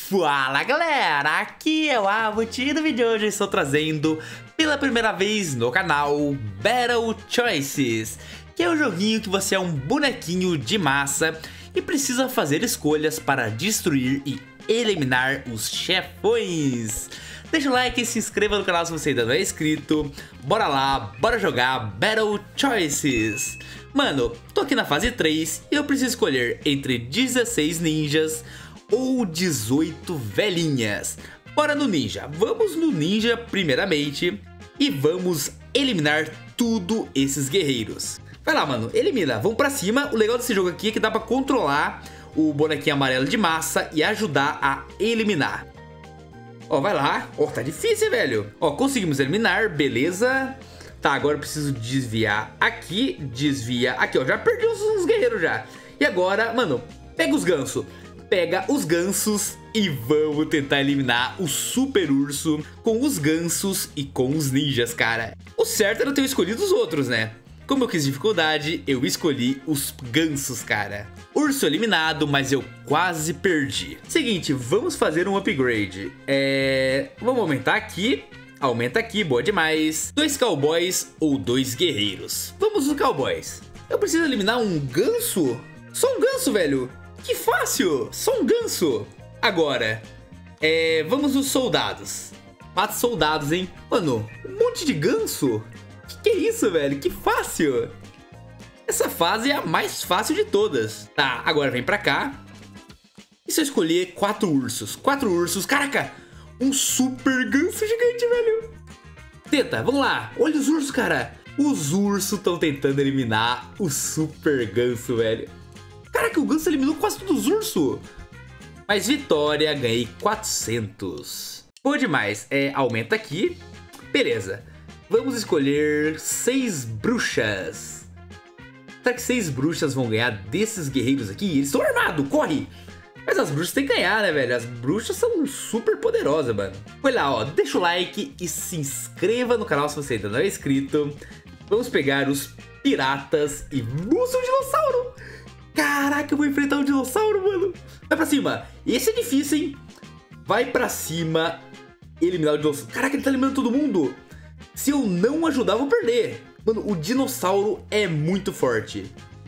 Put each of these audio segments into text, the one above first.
Fala galera, aqui é o Avot e no vídeo de hoje eu estou trazendo pela primeira vez no canal Battle Choices, que é um joguinho que você é um bonequinho de massa e precisa fazer escolhas para destruir e eliminar os chefões. Deixa o like e se inscreva no canal se você ainda não é inscrito. Bora lá, bora jogar Battle Choices. Mano, tô aqui na fase 3 e eu preciso escolher entre 16 ninjas ou 18 velhinhas. Bora no ninja, vamos no ninja primeiramente e vamos eliminar tudo esses guerreiros. Vai lá, mano, elimina, vamos pra cima. O legal desse jogo aqui é que dá pra controlar o bonequinho amarelo de massa e ajudar a eliminar. Ó, vai lá. Ó, tá difícil, velho. Ó, conseguimos eliminar, beleza. Tá, agora eu preciso desviar aqui, desvia aqui, ó. Já perdi uns guerreiros já. E agora, mano, pega os gansos. Pega os gansos e vamos tentar eliminar o super urso com os gansos e com os ninjas, cara. O certo era eu ter escolhido os outros, né? Como eu quis dificuldade, eu escolhi os gansos, cara. Urso eliminado, mas eu quase perdi. Seguinte, vamos fazer um upgrade. Vamos aumentar aqui. Aumenta aqui, boa demais. 2 cowboys ou 2 guerreiros. Vamos nos cowboys. Eu preciso eliminar um ganso? Só um ganso, velho. Que fácil, só um ganso. Agora, vamos nos soldados. 4 soldados, hein? Mano, um monte de ganso. Que é isso, velho? Que fácil. Essa fase é a mais fácil de todas. Tá, agora vem pra cá. E se eu escolher 4 ursos? 4 ursos, caraca. Um super ganso gigante, velho. Tenta, vamos lá. Olha os ursos, cara. Os ursos estão tentando eliminar o super ganso, velho. Caraca, o ganso eliminou quase todos os ursos. Mas vitória, ganhei 400. Boa demais. Aumenta aqui. Beleza. Vamos escolher 6 bruxas. Será que 6 bruxas vão ganhar desses guerreiros aqui? Eles estão armados, corre! Mas as bruxas têm que ganhar, né, velho? As bruxas são super poderosas, mano. Vai lá, ó, deixa o like e se inscreva no canal se você ainda não é inscrito. Vamos pegar os piratas e... Nossa, um dinossauro! Caraca, eu vou enfrentar um dinossauro, mano. Vai pra cima. Esse é difícil, hein? Vai pra cima. Eliminar o dinossauro. Caraca, ele tá eliminando todo mundo. Se eu não ajudar, eu vou perder. Mano, o dinossauro é muito forte.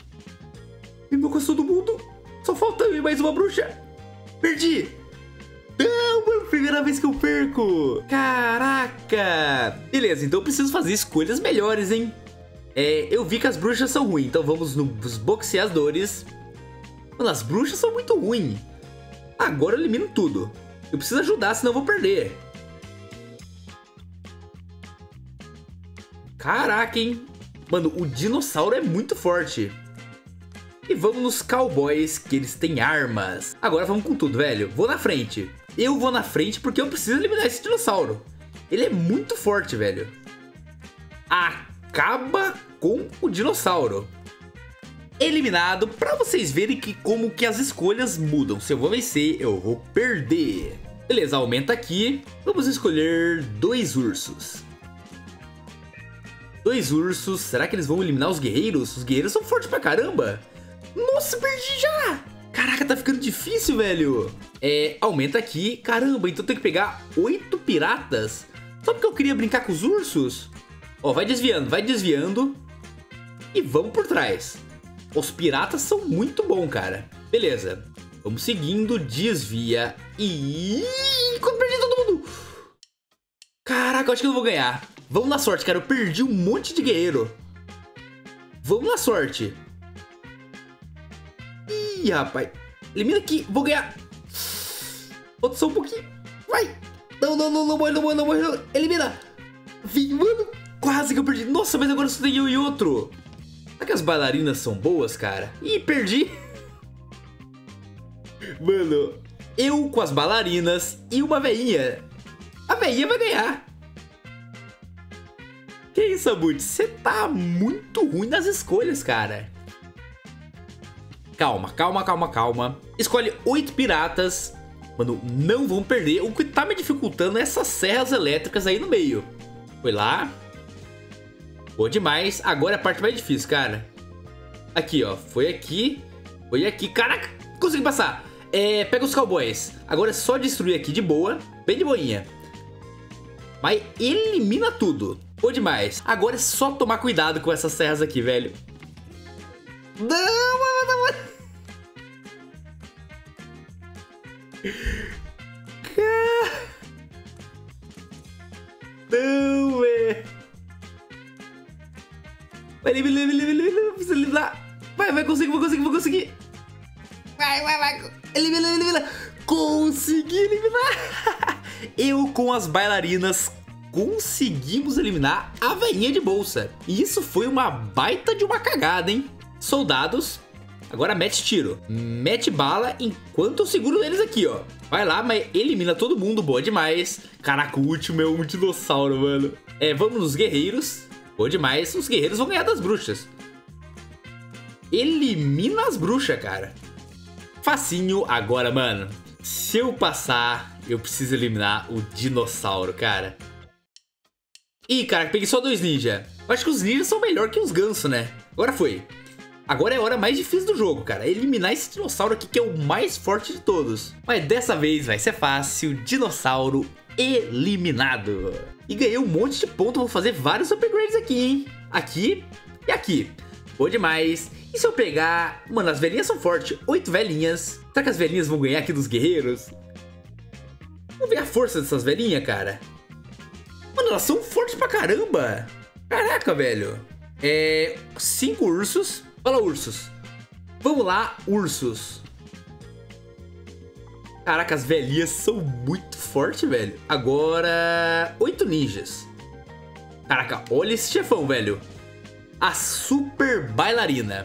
Eliminou quase todo mundo. Só falta mais uma bruxa. Perdi. Não, mano, primeira vez que eu perco. Caraca. Beleza, então eu preciso fazer escolhas melhores, hein? Eu vi que as bruxas são ruins, então vamos nos boxeadores. Mano, as bruxas são muito ruins. Agora eu elimino tudo. Eu preciso ajudar, senão eu vou perder. Caraca, hein? Mano, o dinossauro é muito forte. E vamos nos cowboys, que eles têm armas. Agora vamos com tudo, velho. Vou na frente. Eu vou na frente porque eu preciso eliminar esse dinossauro. Ele é muito forte, velho. Acaba com o dinossauro. Eliminado, pra vocês verem como que as escolhas mudam. Se eu vou vencer, eu vou perder. Beleza, aumenta aqui. Vamos escolher 2 ursos. 2 ursos, será que eles vão eliminar os guerreiros? Os guerreiros são fortes pra caramba. Nossa, perdi já. Caraca, tá ficando difícil, velho. Aumenta aqui, caramba, então tem que pegar 8 piratas. Só porque eu queria brincar com os ursos? Ó, vai desviando. E vamos por trás. Os piratas são muito bons, cara. Beleza, vamos seguindo, desvia. E... quando perdi todo mundo. Caraca, eu acho que eu não vou ganhar. Vamos na sorte, cara. Eu perdi um monte de guerreiro. Vamos na sorte. Ih, rapaz. Elimina aqui. Vou ganhar. Falta só um pouquinho. Vai. Não morre. Elimina. Vim, mano. Quase que eu perdi. Nossa, mas agora só tem eu e outro. Será que as bailarinas são boas, cara? Ih, perdi. Mano, eu com as bailarinas e uma veinha. A veinha vai ganhar. Que isso, Abut? Você tá muito ruim nas escolhas, cara. Calma. Escolhe 8 piratas. Mano, não vão perder. O que tá me dificultando é essas serras elétricas aí no meio. Foi lá. Boa demais. Agora é a parte mais difícil, cara. Aqui, ó. Foi aqui. Caraca, consegui passar. Pega os cowboys. Agora é só destruir aqui de boa. Bem de boinha. Mas elimina tudo. Ou demais. Agora é só tomar cuidado com essas serras aqui, velho. Não, mano. Não, velho. Vai, eliminar. Vai, consigo, vou conseguir. Vai. Elimina. Consegui eliminar. Eu com as bailarinas conseguimos eliminar a velhinha de bolsa. E isso foi uma baita de uma cagada, hein? Soldados, agora mete tiro. Mete bala enquanto eu seguro eles aqui, ó. Vai lá, mas elimina todo mundo, boa demais. Caraca, o último é um dinossauro, mano. Vamos nos guerreiros. Boa demais, os guerreiros vão ganhar das bruxas. Elimina as bruxas, cara. Facinho agora, mano. Se eu passar, eu preciso eliminar o dinossauro, cara. Ih, cara, peguei só 2 ninja. Eu acho que os ninjas são melhor que os gansos, né? Agora foi. Agora é a hora mais difícil do jogo, cara. Eliminar esse dinossauro aqui que é o mais forte de todos. Mas dessa vez vai ser fácil. Dinossauro eliminado. E ganhei um monte de ponto. Vou fazer vários upgrades aqui, hein? Aqui e aqui. Boa demais. E se eu pegar... Mano, as velhinhas são fortes. 8 velhinhas. Será que as velhinhas vão ganhar aqui dos guerreiros? Vamos ver a força dessas velhinhas, cara. Mano, elas são fortes pra caramba. Caraca, velho. 5 ursos. Fala, ursos. Vamos lá, ursos. Caraca, as velhinhas são muito fortes, velho. Agora... 8 ninjas. Caraca, olha esse chefão, velho. A super bailarina.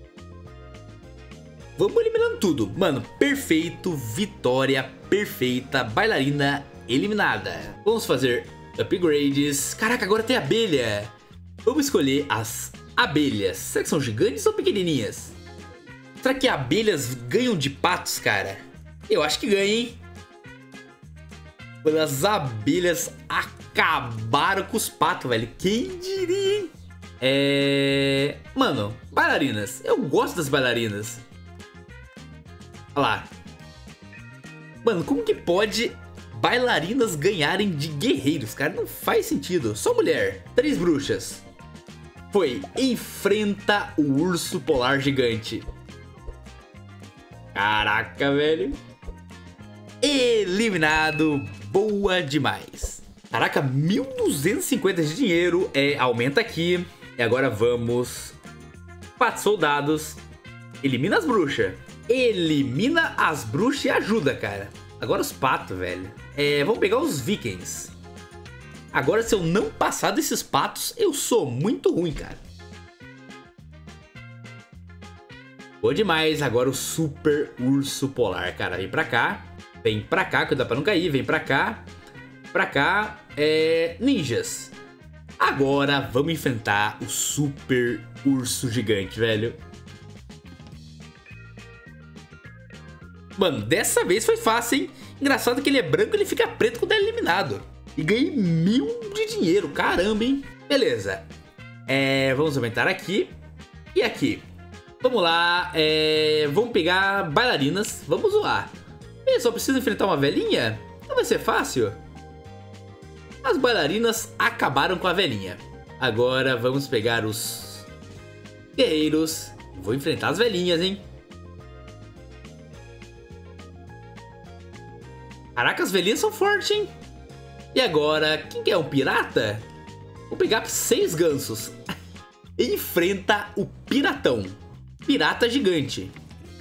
Vamos eliminando tudo. Mano, perfeito. Vitória perfeita. Bailarina eliminada. Vamos fazer upgrades. Caraca, agora tem abelha. Vamos escolher as abelhas. Será que são gigantes ou pequenininhas? Será que abelhas ganham de patos, cara? Eu acho que ganham, hein? Mano, as abelhas acabaram com os patos, velho. Quem diria, hein? Mano, bailarinas. Eu gosto das bailarinas. Olha lá. Mano, como que pode bailarinas ganharem de guerreiros, cara? Não faz sentido. Só mulher. 3 bruxas. Foi. Enfrenta o urso polar gigante. Caraca, velho. Eliminado. Boa demais. Caraca, 1.250 de dinheiro. Aumenta aqui. E agora vamos. 4 soldados. Elimina as bruxas. Elimina as bruxas e ajuda, cara. Agora os patos, velho. Vamos pegar os vikings. Agora, se eu não passar desses patos, eu sou muito ruim, cara. Boa demais. Agora o super urso polar, cara. Vem pra cá. Vem pra cá, cuidado pra não cair. Vem pra cá. Pra cá. Ninjas. Agora vamos enfrentar o super urso gigante, velho. Mano, dessa vez foi fácil, hein? Engraçado que ele é branco e ele fica preto quando é eliminado. E ganhei 1.000 de dinheiro, caramba, hein? Beleza. Vamos aumentar aqui e aqui. Vamos lá, vamos pegar bailarinas. Vamos zoar. Eu só preciso enfrentar uma velhinha? Não vai ser fácil. As bailarinas acabaram com a velhinha. Agora vamos pegar os guerreiros. Vou enfrentar as velhinhas, hein? Caraca, as velhinhas são fortes, hein? E agora, quem quer um pirata? Vou pegar 6 gansos. Enfrenta o piratão. Pirata gigante.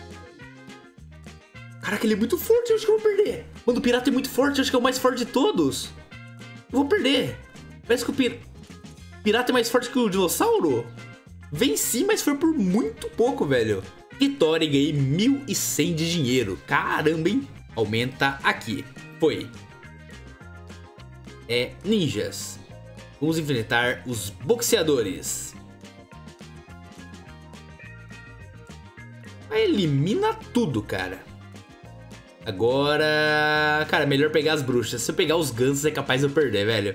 Caraca, ele é muito forte, eu acho que eu vou perder. Mano, o pirata é muito forte, eu acho que é o mais forte de todos. Eu vou perder. Parece que o pirata é mais forte que o dinossauro. Venci, mas foi por muito pouco, velho. Vitória e ganhei 1.100 de dinheiro. Caramba, hein? Aumenta aqui. Foi. Ninjas. Vamos enfrentar os boxeadores. Elimina tudo, cara. Agora... Cara, melhor pegar as bruxas. Se eu pegar os gansos é capaz de eu perder, velho.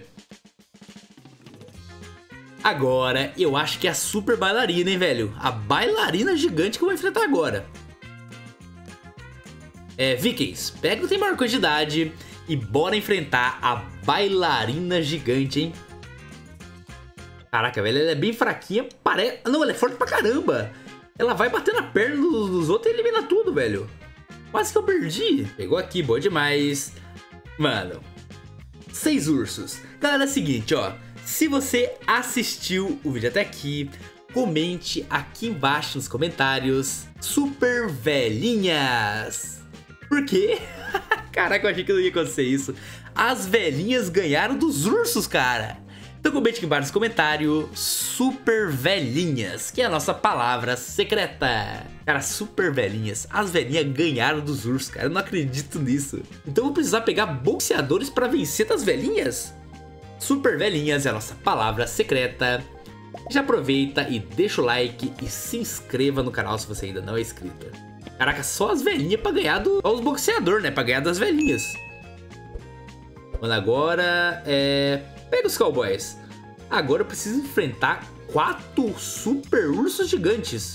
Agora, eu acho que é a super bailarina, hein, velho. A bailarina gigante que eu vou enfrentar agora. Vikings, pega o tem maior quantidade e bora enfrentar a bailarina gigante, hein? Caraca, velho, ela é bem fraquinha, parece... Não, ela é forte pra caramba. Ela vai bater na perna dos outros e elimina tudo, velho. Quase que eu perdi. Pegou aqui, boa demais. Mano, 6 ursos. Galera, é o seguinte, ó. Se você assistiu o vídeo até aqui, comente aqui embaixo nos comentários Super Velhinhas. Por quê? Caraca, eu achei que não ia acontecer isso. As velhinhas ganharam dos ursos, cara. Então comente aqui embaixo nos comentários Super Velhinhas, que é a nossa palavra secreta. Cara, Super Velhinhas. As velhinhas ganharam dos ursos, cara. Eu não acredito nisso. Então eu vou precisar pegar boxeadores pra vencer das velhinhas? Super Velhinhas é a nossa palavra secreta. Já aproveita e deixa o like e se inscreva no canal se você ainda não é inscrito. Caraca, só as velhinhas pra ganhar dos boxeadores, né? Pra ganhar das velhinhas. Mano, agora pega os cowboys. Agora eu preciso enfrentar 4 super ursos gigantes.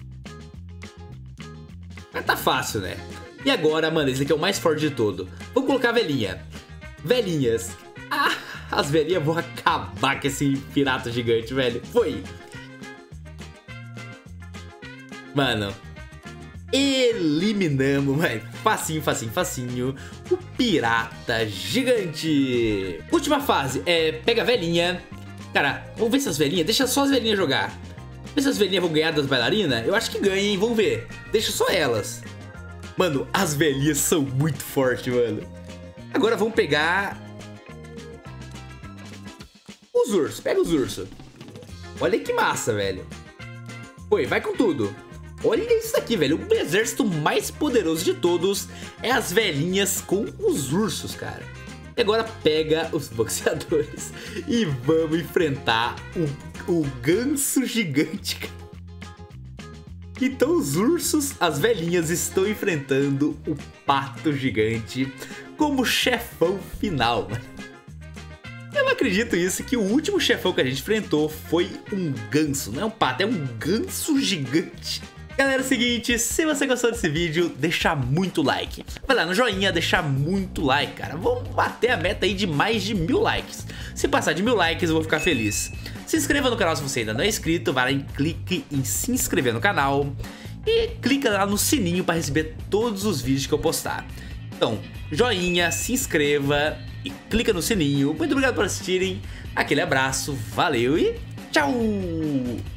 Mas tá fácil, né? E agora, mano, esse aqui é o mais forte de todo. Vou colocar a velhinha. Velhinhas. Ah, as velhinhas vão acabar com esse pirata gigante, velho. Foi. Mano, eliminamos, velho. Facinho, facinho, facinho. O pirata gigante. Última fase, pega a velhinha. Cara, vamos ver se as velhinhas... Deixa só as velhinhas jogar. Vê se as velhinhas vão ganhar das bailarinas. Eu acho que ganham, hein? Vamos ver. Deixa só elas. Mano, as velhinhas são muito fortes, mano. Agora vamos pegar... os ursos. Pega os ursos. Olha que massa, velho. Foi, vai com tudo. Olha isso aqui, velho. O exército mais poderoso de todos é as velhinhas com os ursos, cara. E agora pega os boxeadores e vamos enfrentar o ganso gigante. Então os ursos, as velhinhas, estão enfrentando o pato gigante como chefão final, mano. Eu não acredito nisso, que o último chefão que a gente enfrentou foi um ganso. Não é um pato, é um ganso gigante. Galera, é o seguinte, se você gostou desse vídeo, deixa muito like. Vai lá no joinha, deixa muito like, cara. Vamos bater a meta aí de mais de 1000 likes. Se passar de 1000 likes, eu vou ficar feliz. Se inscreva no canal se você ainda não é inscrito. Vai lá e clique em se inscrever no canal. E clica lá no sininho para receber todos os vídeos que eu postar. Então, joinha, se inscreva e clica no sininho. Muito obrigado por assistirem. Aquele abraço, valeu e tchau!